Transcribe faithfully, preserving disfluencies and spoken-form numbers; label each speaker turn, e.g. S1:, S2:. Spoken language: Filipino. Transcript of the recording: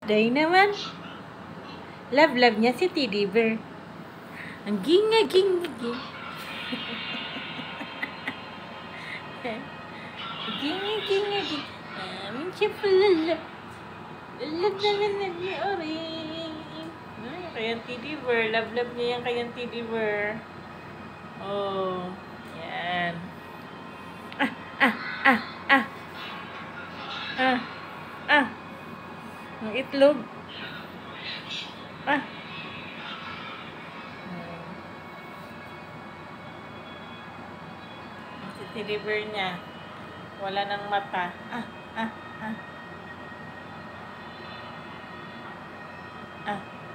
S1: Day naman. Love-love niya si Teddy Bear. Ang ginga-ginga-ging. Ginga-ginga-ging. Amin siya palala. Love naman na niya orin. Kayang Teddy Bear. Love-love niya yan kayang Teddy Bear. Oh. Yan. Ah, ah, ah, ah. Ah, ah. Ang itlog. Ah. Si Teddy Bear niya. Wala ng mata. Ah, ah, ah. Ah.